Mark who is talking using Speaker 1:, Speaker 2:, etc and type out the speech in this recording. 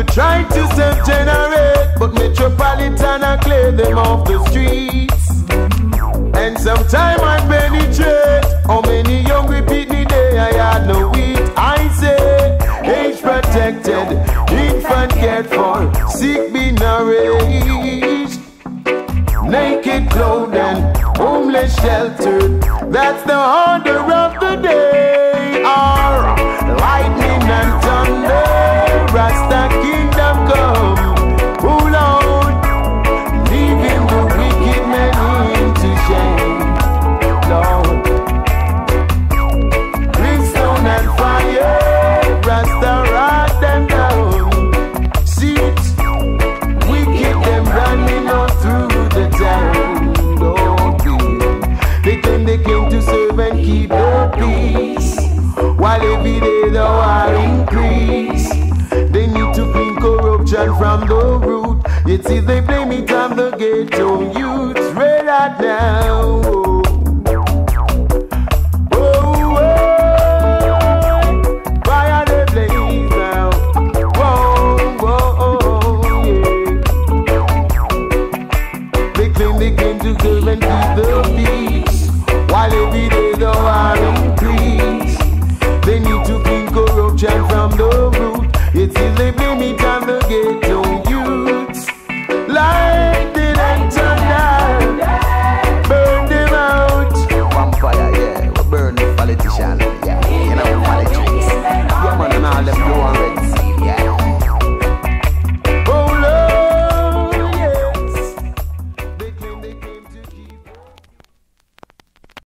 Speaker 1: Try to self-generate, but Metropolitan I clear them off the streets. And sometime I penetrate. How many young repeat me day I had no wheat. I say, age protected, infant cared for, sick be nourished, naked clothed and homeless sheltered. That's the order of the day. Our lightning and thunder, Rasta kingdom come. Pull out, leaving the wicked men into shame. Lord, brimstone and fire, Rasta rot them down. See it, wicked them running all through the town. Don't be. They came to serve and keep the peace, while every day the war increase. They need to clean corruption from the root. Yet see they blame it on the ghetto youths. Red out now. Oh, fire they blaze now. Whoa, yeah. They claim they came to serve and keep the peace, while every day the war increase. They need to clean corruption from the root. It's easy they blame it on the ghetto